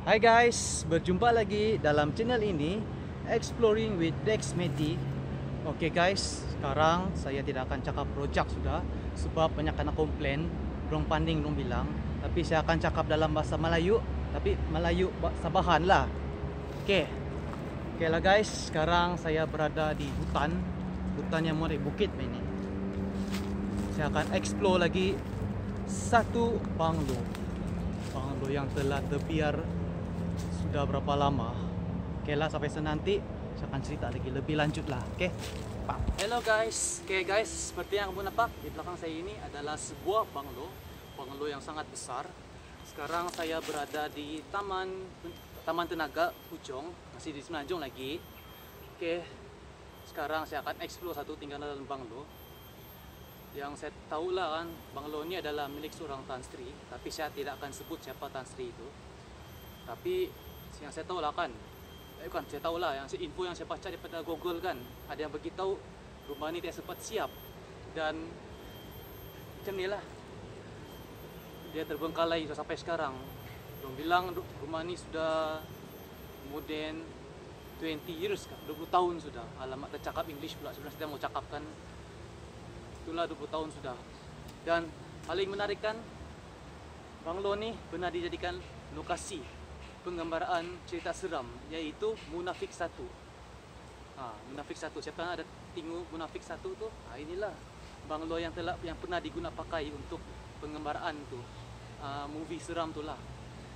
Hai guys, berjumpa lagi dalam channel ini Exploring with Dex Meti. Oke guys, sekarang saya tidak akan cakap rojak sudah, sebab banyak anak komplain, dorong panding dorong bilang. Tapi saya akan cakap dalam bahasa Melayu, tapi Melayu Sabahan lah. Oke lah guys, sekarang saya berada di hutan yang mau di bukit ini. Saya akan explore lagi satu banglo yang telah terbiar sudah berapa lama. Oke lah, sampai senanti saya akan cerita lagi lebih lanjut lah. Oke, hello guys. Oke guys, seperti yang kamu nampak di belakang saya ini adalah sebuah banglo yang sangat besar. Sekarang saya berada di Taman Tenaga Puchong, masih di Semenanjung lagi. Oke, sekarang saya akan explore satu tinggalan dalam banglo. Yang saya tahu lah kan, banglo ini adalah milik seorang Tan Sri, tapi saya tidak akan sebut siapa Tan Sri itu. Tapi yang saya tahu lah kan, saya tahu lah, yang info yang saya baca daripada Google kan, ada yang beritahu rumah ini tidak sempat siap, dan macam ni lah dia terbengkalai sampai sekarang. Diorang bilang rumah ini sudah more than 20 years, 20 tahun sudah. Alamak, tercakap English pula sebenarnya saya mau cakapkan. Itulah 20 tahun sudah. Dan paling menarik kan, banglo ni pernah dijadikan lokasi penggambaraan cerita seram, yaitu Munafik 1. Munafik 1. Siapa yang ada tengok Munafik 1 tu? Inilah banglo yang pernah digunakan pakai untuk penggambaraan tu. Movie seram tu lah.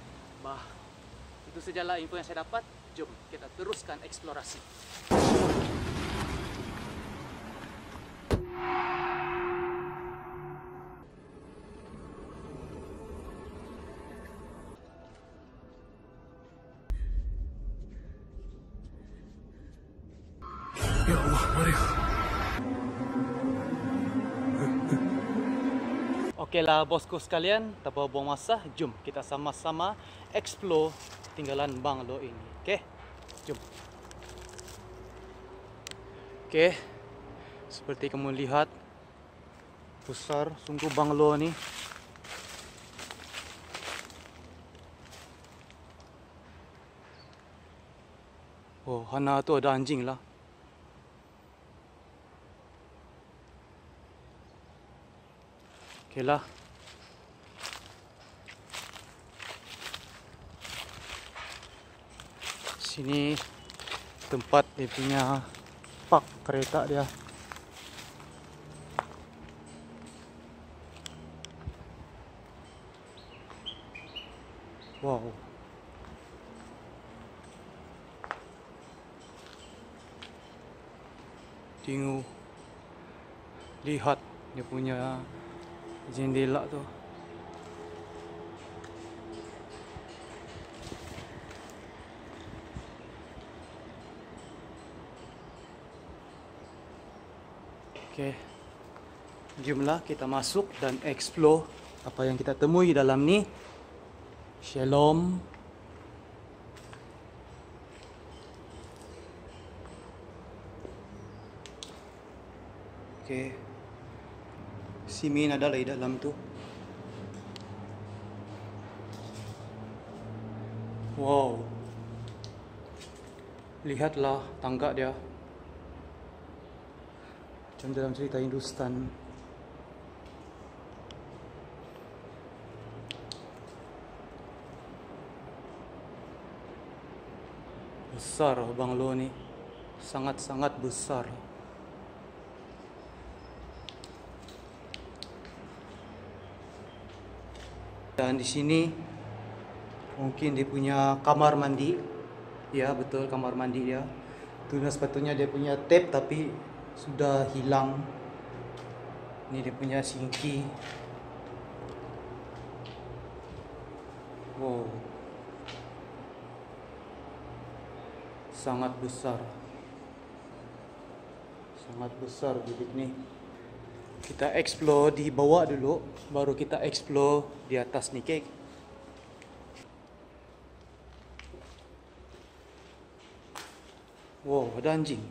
Itu sajalah info yang saya dapat. Jom kita teruskan eksplorasi. Ya Allah, mari. Okey lah bosku sekalian, tanpa buang masa, jom kita sama-sama explore tinggalan banglo ini. Okey, jom. Okey, seperti kamu lihat, besar sungguh banglo ni. Oh, Hana tu ada anjing lah. Okey lah. Sini tempat dia punya park kereta dia. Wow. Tengok, lihat dia punya jendela tu. Okey, jomlah kita masuk dan explore apa yang kita temui dalam ni. Shalom. Okey, Simin ada di dalam tu. Wow. Lihatlah tangga dia. Macam dalam cerita Hindustan. Besar banglo ni. Sangat-sangat besar. Dan di sini mungkin dia punya kamar mandi. Ya, betul, kamar mandi dia. Itu sepatutnya dia punya tap tapi sudah hilang. Ini dia punya sinki. Wow. Sangat besar. Sangat besar bilik ni. Kita explore di bawah dulu, baru kita explore di atas ni, okay? Wow, ada anjing.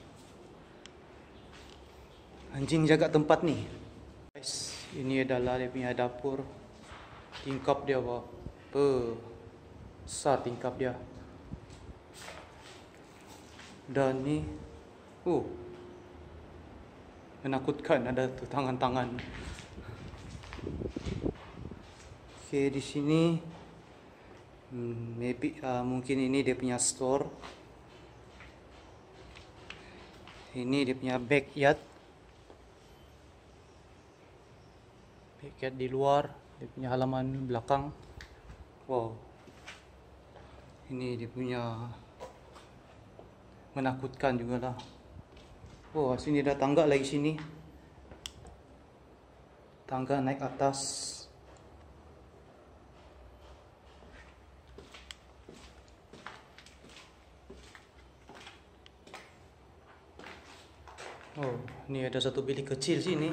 Anjing jaga tempat ni. Guys, ini adalah dia punya dapur. Tingkap dia apa? Besar tingkap dia. Dan ni, menakutkan, ada tuh tangan-tangan. Oke, di sini mungkin ini dia punya store. Ini dia punya backyard. Backyard di luar, dia punya halaman belakang. Wow. Ini dia punya, menakutkan juga lah. Oh, sini ada tangga lagi sini. Tangga naik atas. Oh, ini ada satu bilik kecil sini.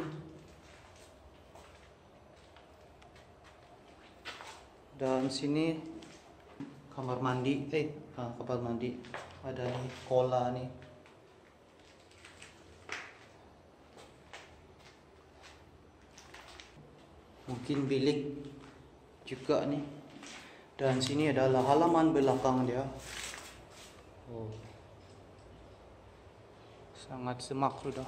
Dan sini kamar mandi, kamar mandi. Ada nih kola nih. Mungkin bilik juga nih. Dan sini adalah halaman belakang dia. Oh, sangat semak sudah.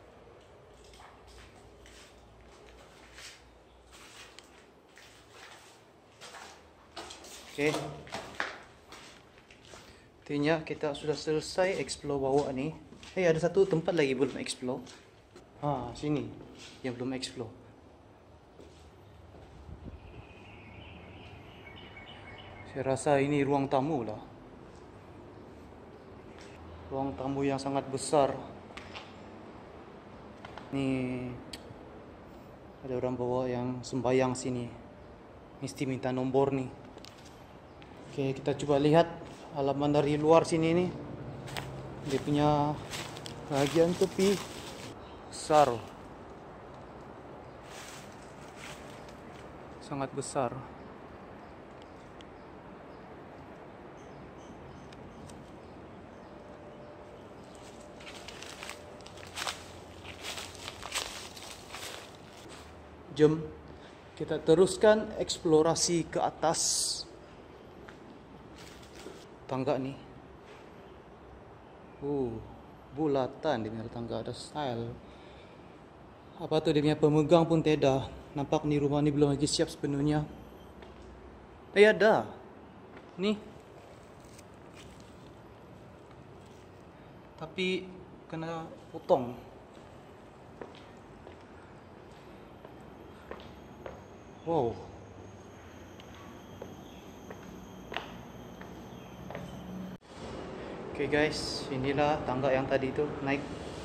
Oke. Artinya kita sudah selesai explore bawah ni. Ada satu tempat lagi belum explore. Sini yang belum explore. Saya rasa ini ruang tamu lah. Ruang tamu yang sangat besar. Ni ada orang bawa yang sembayang sini. Mesti minta nombor ni. Oke, kita coba lihat halaman dari luar sini nih. Dia punya bagian tepi besar. Sangat besar. Jom kita teruskan eksplorasi ke atas tangga ni. Bulatan dia punya tangga, ada style. Apa tu dia punya pemegang pun tiada. Nampak ni rumah ni belum lagi siap sepenuhnya. Ada. Ni. Tapi kena potong. Wow. Oke guys, inilah tangga yang tadi tu naik.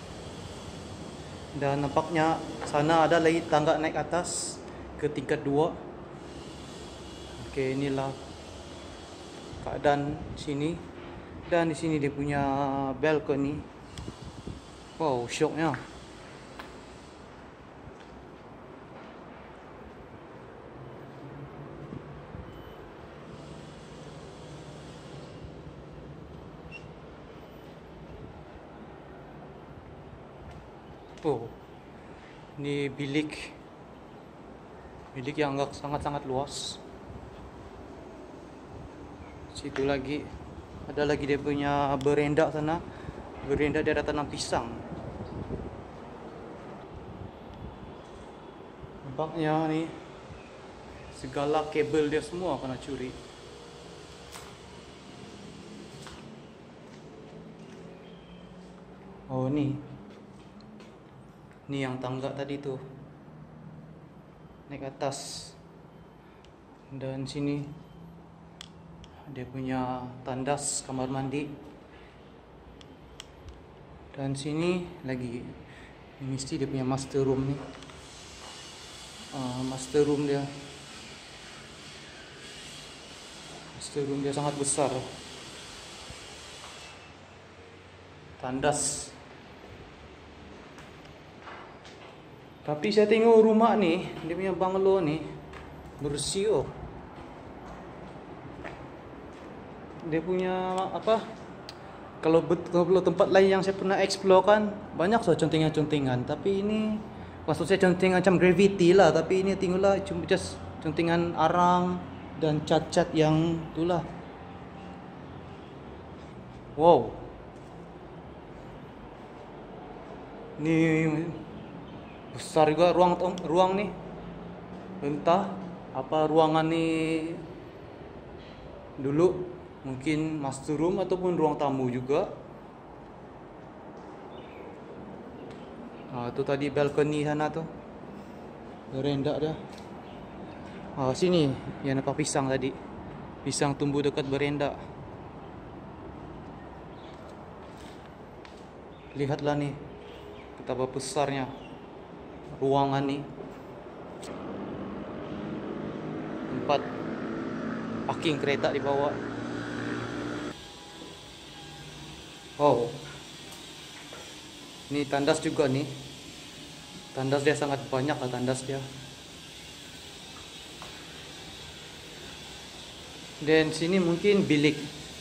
Dan nampaknya sana ada lagi tangga naik atas ke tingkat 2. Oke, inilah keadaan sini. Dan di sini dia punya balcony. Wow, syoknya. Ini bilik yang sangat-sangat luas. Situ lagi ada lagi dia punya berenda sana. Berenda dia ada tanam pisang. Nampaknya ni segala kabel dia semua kena curi. Oh, ni yang tangga tadi tu naik atas. Dan sini dia punya tandas kamar mandi. Dan sini lagi, ini mesti dia punya master room ni. Master room dia sangat besar. Tandas. Tapi saya tengok rumah ni, dia punya banglo ni bersih. Dia punya apa? Kalau tempat lain yang saya pernah explore kan banyak contingan-contingan, tapi ini maksud saya contingan macam gravity lah, tapi ini tengoklah cuma just contingan arang dan cat-cat yang itulah Wow. Ini besar juga ruang nih. Entah apa ruangan nih dulu, mungkin master room ataupun ruang tamu juga. Itu tadi balkoni sana tuh. Berenda dah. Sini yang nampak pisang tadi. Pisang tumbuh dekat berenda. Lihatlah nih betapa besarnya ruangan nih. Tempat parking kereta di bawah. Oh, ini tandas juga nih. Tandas dia sangat banyak lah, tandas dia. Dan sini mungkin bilik.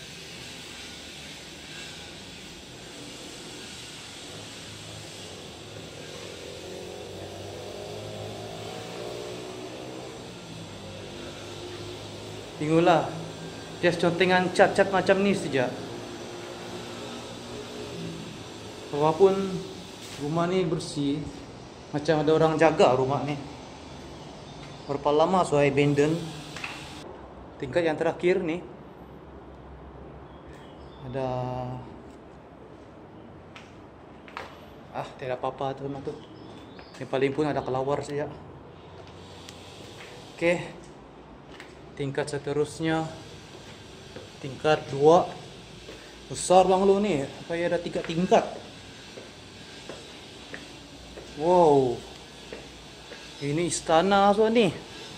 Tengoklah, dia contengan cat-cat macam ni saja. Walaupun rumah ni bersih, macam ada orang jaga rumah ni. Berapa lama so abandon. Tingkat yang terakhir nih ada tidak apa-apa tu rumah tu. Yang paling pun ada kelawar saja. Oke. Tingkat seterusnya tingkat 2. Besar bang lu nih, kayak ada 3 tingkat. Wow. Ini istana so nih.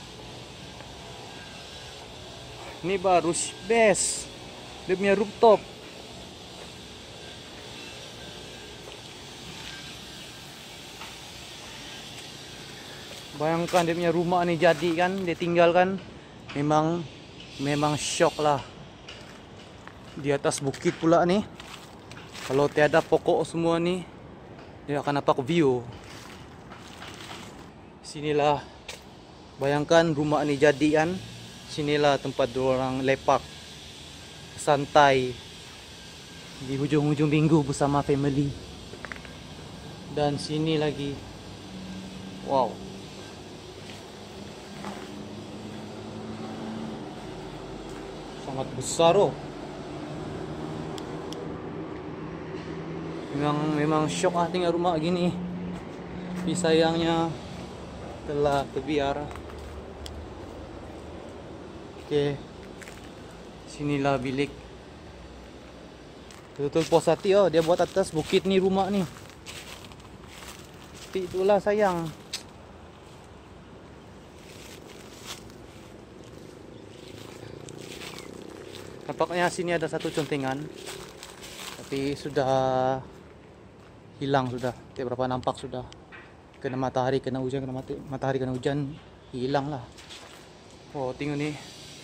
Ini baru best. Dia punya rooftop. Bayangkan dia punya rumah nih jadi kan, dia tinggalkan. Memang shock lah. Di atas bukit pula nih. Kalau tiada pokok semua nih, dia akan nampak view. Sinilah, bayangkan rumah ini jadi kan. Sinilah tempat orang lepak, santai di hujung-hujung minggu bersama family. Dan sini lagi, wow, sangat besar oh. Memang shock tinggal rumah gini. Tapi sayangnya telah terbiar. Oke, sinilah bilik. Betul puas hati oh, dia buat atas bukit nih rumah nih. Tapi itulah sayang. Nampaknya sini ada satu contengan, tapi sudah hilang sudah. Tidak berapa nampak sudah. Kena matahari, kena hujan, matahari kena hujan, hilang lah. Oh, tengok nih.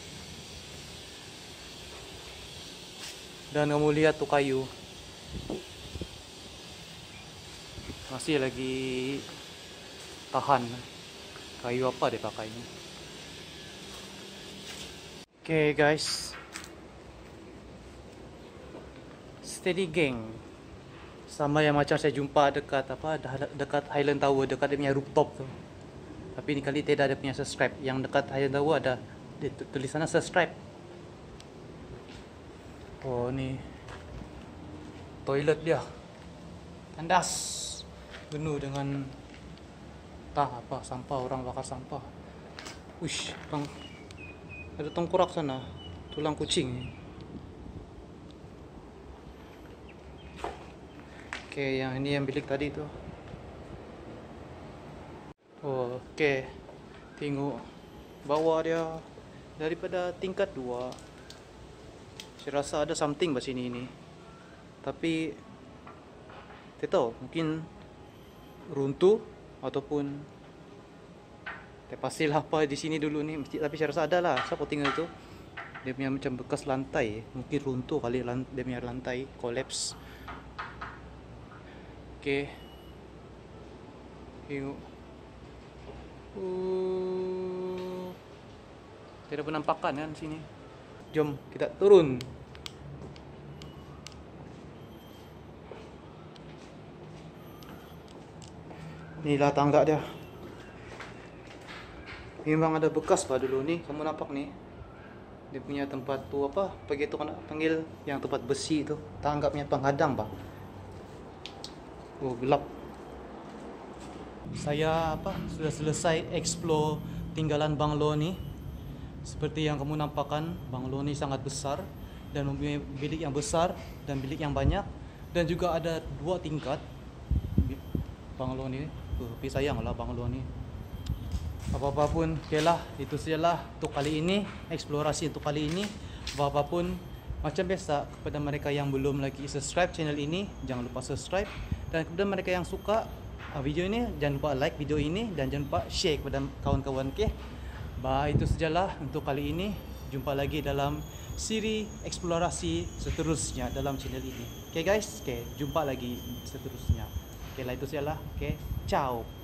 Dan kamu lihat tuh kayu, masih lagi tahan. Kayu apa dia pakainya? Oke guys, steady gang. Sama yang macam saya jumpa dekat dekat Highland Tower, dekat dia punya rooftop tu. Tapi ini kali tidak ada punya subscribe. Yang dekat Highland Tower ada tulisannya subscribe. Oh, ni toilet dia. Tandas penuh dengan apa sampah, orang bakar sampah. Uish, bang, ada tengkorak sana, tulang kucing. Oke, yang ini yang bilik tadi tu. Oh, oke. Tengok bawah dia daripada tingkat 2. Saya rasa ada something di sini ini. Tapi tidak tahu, mungkin runtuh ataupun pastilah apa di sini dulu ni. Tapi saya rasa ada lah. Siapa tinggal itu? Dia punya macam bekas lantai, mungkin runtuh kali dia punya lantai collapse. Oke. Tengok. Tidak penampakan kan sini. Jom kita turun. Inilah tangga dia. Memang ada bekas pak dulu nih. Kamu nampak nih. Dia punya tempat tuh apa? Begitu kan panggil yang tempat besi itu. Tangga punya penghadang pak. Oh gelap. Saya sudah selesai explore tinggalan banglo nih. Seperti yang kamu nampakkan, banglo ini sangat besar dan mempunyai bilik yang besar dan bilik yang banyak, dan juga ada 2 tingkat banglo ini. Tapi sayanglah banglo ini. Apa-apapun, okelah, itu sajalah untuk kali ini, eksplorasi untuk kali ini. Apa-apapun, macam biasa, kepada mereka yang belum lagi subscribe channel ini, jangan lupa subscribe. Dan kepada mereka yang suka video ini, jangan lupa like video ini dan jangan lupa share kepada kawan-kawan. Okay? Itu sajalah untuk kali ini. Jumpa lagi dalam siri eksplorasi seterusnya dalam channel ini. Okay guys, jumpa lagi seterusnya. Lah itu sajalah. Ciao.